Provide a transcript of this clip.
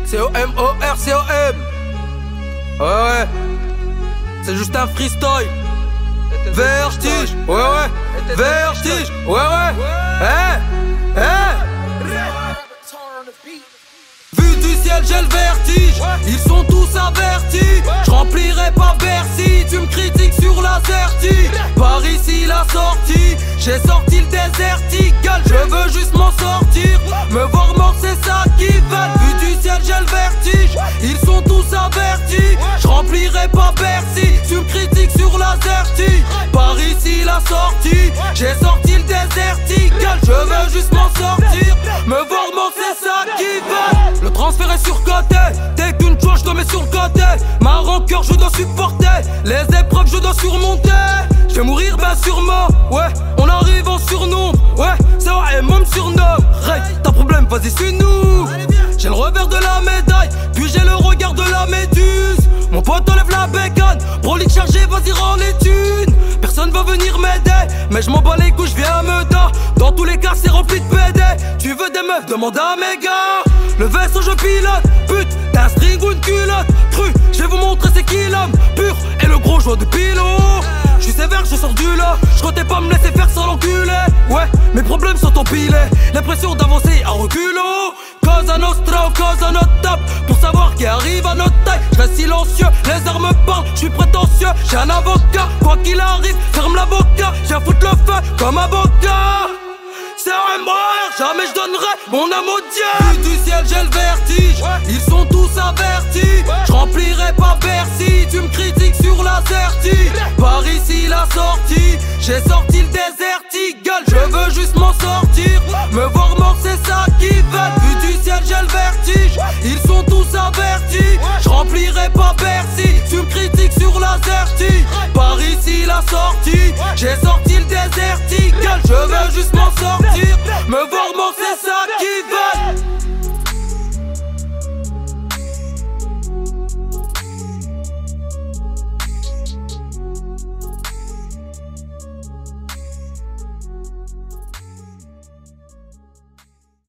C-O-M-O-R-C-O-M. Ouais. C'est juste un freestyle. Vertige. Ouais. Vertige. Ouais. Vu du ciel, j'ai le vertige. Ils sont tous avertis. Je remplirai pas Bercy. Tu me critiques sur la certi. Par ici la sortie. J'ai sorti le désertique. Je veux juste m'en sortir. Me voir mort, c'est ça qui veulent. Vu du ciel, j'ai le vertige. Ils sont tous avertis. Je remplirai pas Bercy. Tu me critiques sur la certi. Par ici la sortie. J'ai sorti le désertique. Je veux juste m'en sortir. Me voir mort, c'est ça qui veulent. Le transfert est surcoté. Dès qu'une chose, je te mets sur le côté. Ma rancœur, je dois supporter. Les épreuves, je dois surmonter. Je vais mourir, ben sûrement. Ouais, on arrive en surnombre. Ouais, c'est vrai, moi me surnomme. Ray, t'as problème, vas-y, suis-nous. J'ai le revers de la médaille, puis j'ai le regard de la méduse. Mon pote enlève la bécane, brolique chargé, vas-y rends les thunes. Personne va venir m'aider, mais je m'en bats les couilles, je viens à Meda. Dans tous les cas c'est rempli de PD. Tu veux des meufs, demande à mes gars. Le vaisseau je pilote, pute, t'as un string ou une culotte. Cru, je vais vous montrer c'est qui l'homme pur et le gros joueur de pilote. J'suis sévère, je sors du lot. Je comptais pas me laisser faire sans l'enculé. Ouais, mes problèmes sont empilés. L'impression d'avancer à reculons. Cosa nostra ou cosa notre top. Pour savoir qui arrive à notre taille. Je reste silencieux, les armes parlent. Je suis prétentieux, j'ai un avocat. Quoi qu'il arrive, ferme la boca. J'ai foutre le feu comme avocat. C'est un mort, jamais je donnerai mon âme au diable. Vu du ciel, j'ai le vertige. Ils sont tous avertis. Je remplirai pas Bercy. Tu me critiques sur la certi. Par ici la sortie. J'ai sorti le désertique. Gueule, je veux juste m'en sortir. Me voir mort, c'est ça qui veulent. Vu du ciel, j'ai le vertige. Ils sont tous avertis. Je remplirai pas Bercy. Tu me critiques sur la certi. Par ici la sortie. J'ai sorti le désertique. Gueule, je veux juste m'en sortir. Me voir mort, c'est ça qui veulent.